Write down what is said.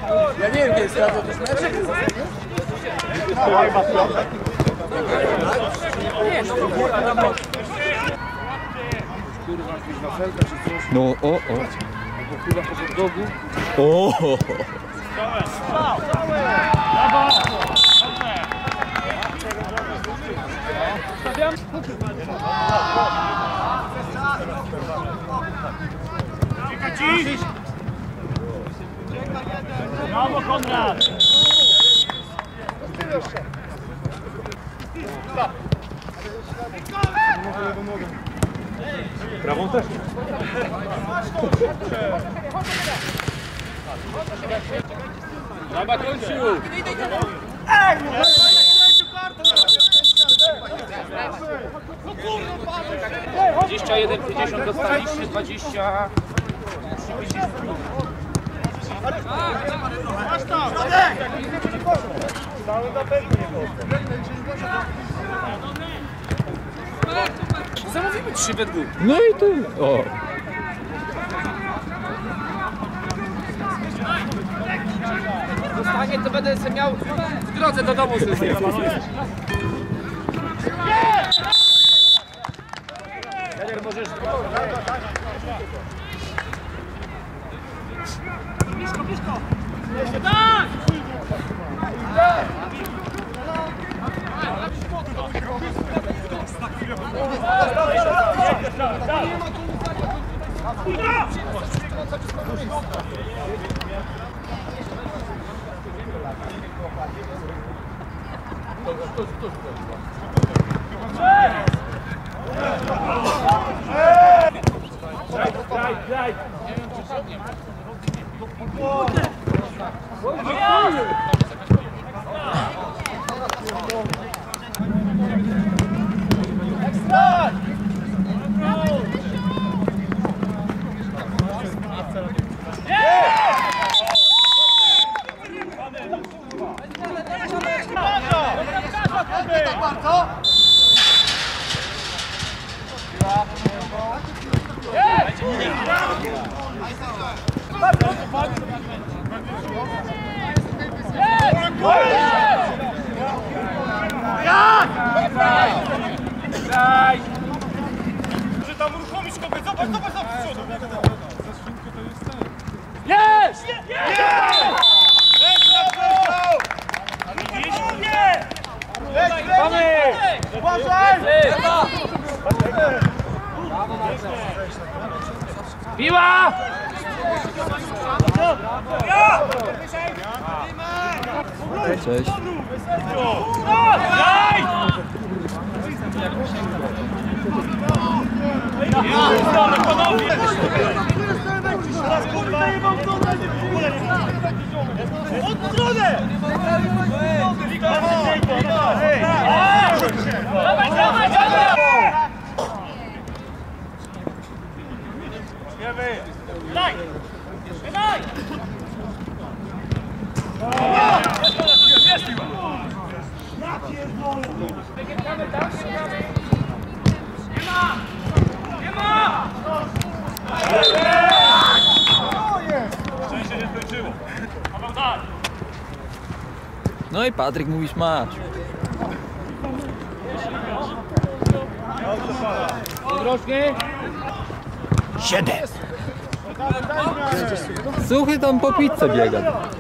Ja nie wiem, kiedy sprawdzę też meczek. No, o. Chyba po hot dogu. O. Brawo, Konrad! Prawą też. Dobra, kończył! 21,50 dostaliście, 20... Zamówimy 3 we dwóch. No i tu. O. Zostanie, to będę sobie miał w drodze do domu sobie zjebać. Możesz... Blisko! Graj! Że tam uruchomisz kopę, zobacz do przodu! Jest! Widzisz? Nie! Pany! Uważaj! Piła! Cześć. Teraz kurwa nie mam co na nim w ogóle nie od stronę! Dawaj! Daj! Daj! Szczęście nie skończyło. No i Patryk mówisz masz. Drożny? 7. Suchy tam po pizzę biega.